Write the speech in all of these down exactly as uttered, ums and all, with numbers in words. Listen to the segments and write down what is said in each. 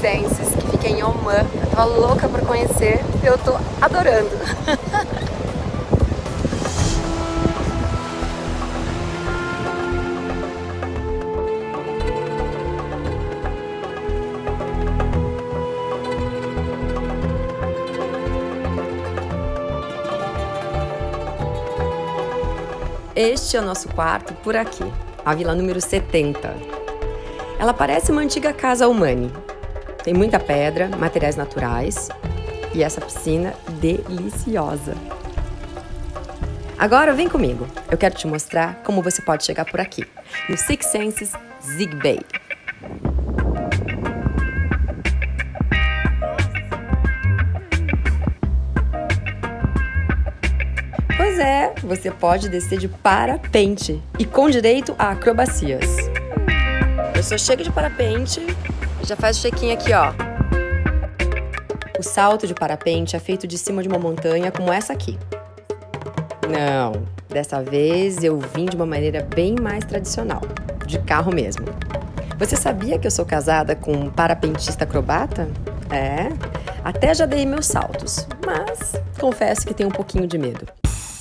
Senses, que fica em Oman. Eu tava louca por conhecer, eu tô adorando. Este é o nosso quarto por aqui, a vila número setenta. Ela parece uma antiga casa Omani. Tem muita pedra, materiais naturais e essa piscina deliciosa. Agora vem comigo, eu quero te mostrar como você pode chegar por aqui, no Six Senses Zig Bay. Pois é, você pode descer de parapente e com direito a acrobacias. Eu só chego de parapente e já faz o check-in aqui, ó. O salto de parapente é feito de cima de uma montanha como essa aqui. Não, dessa vez eu vim de uma maneira bem mais tradicional, de carro mesmo. Você sabia que eu sou casada com um parapentista acrobata? É, até já dei meus saltos, mas confesso que tenho um pouquinho de medo.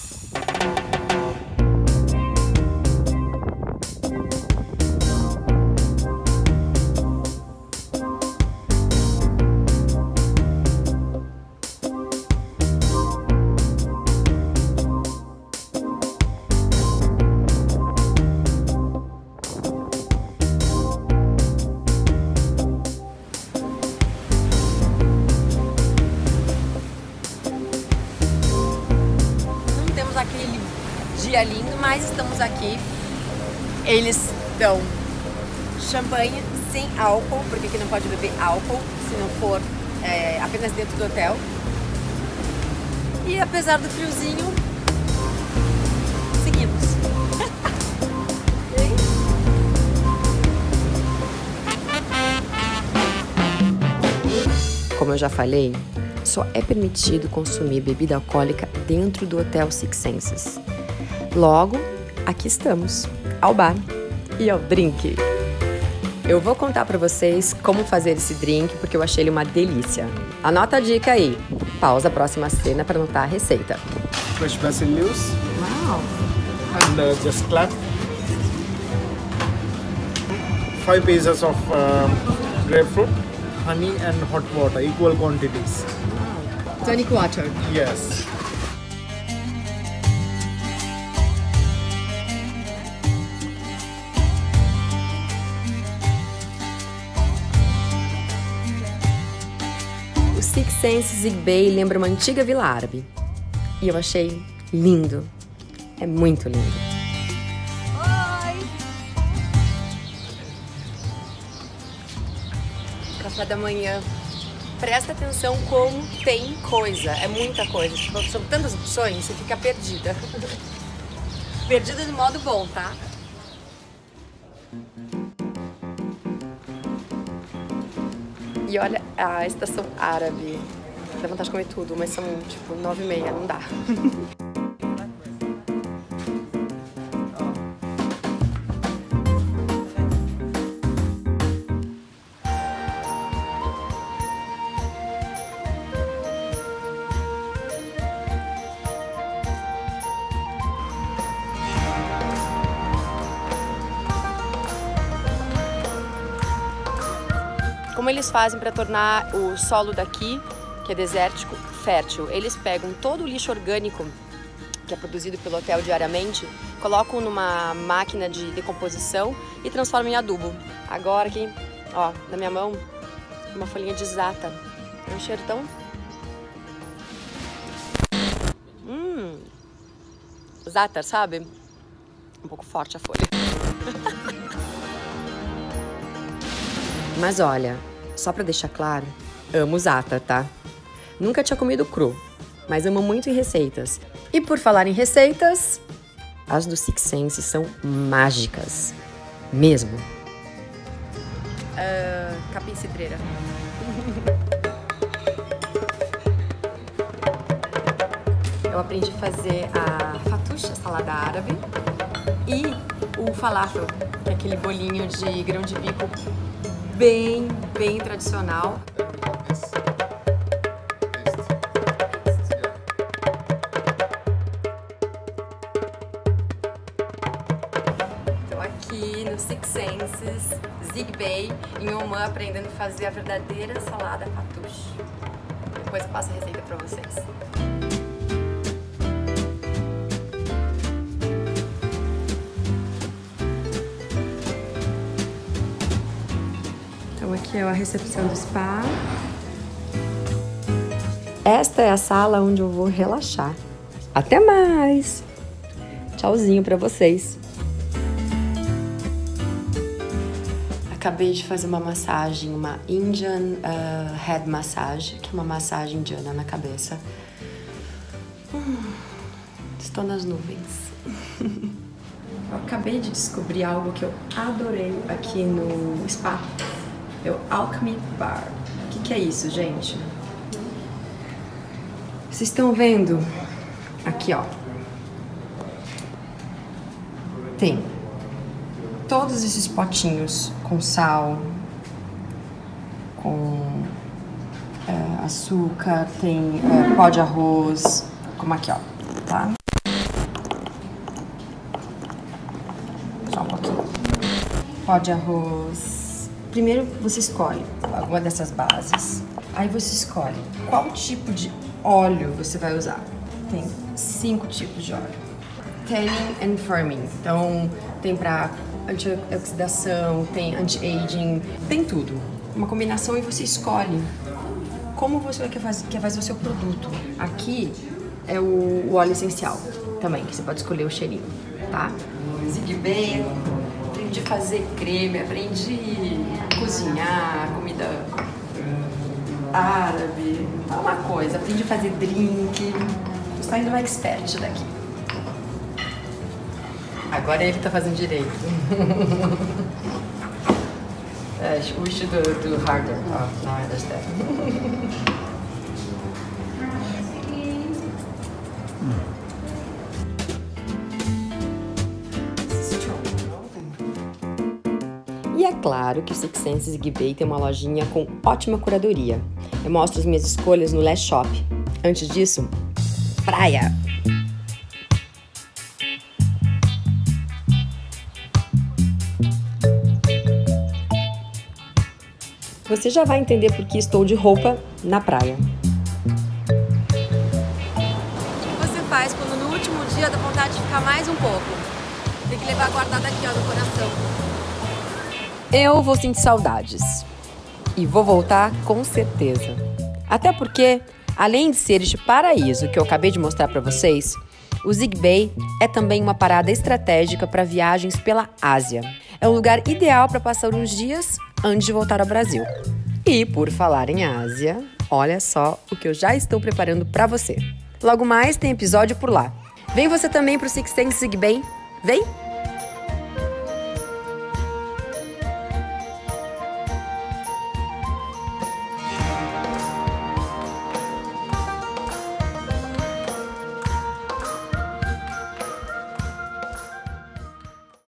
Aquele dia lindo, mas estamos aqui. Eles dão champanhe sem álcool, porque aqui não pode beber álcool se não for é, apenas dentro do hotel. E apesar do friozinho, seguimos. Como eu já falei, só é permitido consumir bebida alcoólica dentro do Hotel Six Senses. Logo, aqui estamos, ao bar e ao drink. Eu vou contar pra vocês como fazer esse drink, porque eu achei ele uma delícia. Anota a dica aí. Pausa a próxima cena para anotar a receita. Fresh basil leaves. Wow! And uh, just clap. Five pieces of uh, grapefruit, honey and hot water, equal quantities. Tonic water. Yes. O Six Senses Zig Bay lembra uma antiga vila árabe. E eu achei lindo. É muito lindo. Oi! Café da manhã. Presta atenção como tem coisa, é muita coisa. São tantas opções, você fica perdida. Perdida de modo bom, tá? E olha a estação árabe. Dá vontade de comer tudo, mas são tipo nove e meia, não dá. Como eles fazem para tornar o solo daqui, que é desértico, fértil? Eles pegam todo o lixo orgânico que é produzido pelo hotel diariamente, colocam numa máquina de decomposição e transformam em adubo. Agora aqui, ó, na minha mão, uma folhinha de zata. É um cheiro tão... Hum... Zata, sabe? Um pouco forte a folha. Mas olha, só pra deixar claro, amo zata, tá? Nunca tinha comido cru, mas amo muito em receitas. E por falar em receitas, as do Six Senses são mágicas. Mesmo. Uh, capim cidreira. Eu aprendi a fazer a fatusha, salada árabe, e o falafel, que é aquele bolinho de grão de bico bem, bem tradicional. Estou aqui no Six Senses, Zigbei, em Oman, aprendendo a fazer a verdadeira salada fattoush. Depois eu passo a receita para vocês. Então aqui é a recepção do spa. Esta é a sala onde eu vou relaxar. Até mais! Tchauzinho pra vocês. Acabei de fazer uma massagem, uma Indian uh, Head Massage, que é uma massagem indiana na cabeça. Hum, estou nas nuvens. Eu acabei de descobrir algo que eu adorei aqui no spa. É o Alchemy Bar. O que, que é isso, gente? Vocês estão vendo? Aqui, ó. Tem todos esses potinhos com sal, com é, açúcar, tem é, pó de arroz, como aqui, ó, tá? Só um pouquinho. Pó de arroz. Primeiro você escolhe alguma dessas bases, aí você escolhe qual tipo de óleo você vai usar. Tem cinco tipos de óleo. Tanning and firming, então tem pra antioxidação, tem anti-aging, tem tudo. Uma combinação e você escolhe como você quer fazer, quer fazer o seu produto. Aqui é o, o óleo essencial também, que você pode escolher o cheirinho, tá? Zigbei. Aprendi a fazer creme, aprendi a cozinhar, comida árabe, uma coisa. Aprendi a fazer drink. Estou saindo uma expert daqui. Agora ele tá fazendo direito. É, we should do, do harder. Oh, now I understand. E é claro que o Six Senses Zigbei tem uma lojinha com ótima curadoria. Eu mostro as minhas escolhas no Last Shop. Antes disso, praia! Você já vai entender por que estou de roupa na praia. O que você faz quando no último dia dá vontade de ficar mais um pouco? Tem que levar guardado aqui, ó, no coração. Eu vou sentir saudades. E vou voltar com certeza. Até porque, além de ser este paraíso que eu acabei de mostrar para vocês, o Zigbei é também uma parada estratégica para viagens pela Ásia. É um lugar ideal para passar uns dias antes de voltar ao Brasil. E por falar em Ásia, olha só o que eu já estou preparando para você. Logo mais tem episódio por lá. Vem você também pro Six Senses Zigbei? Vem!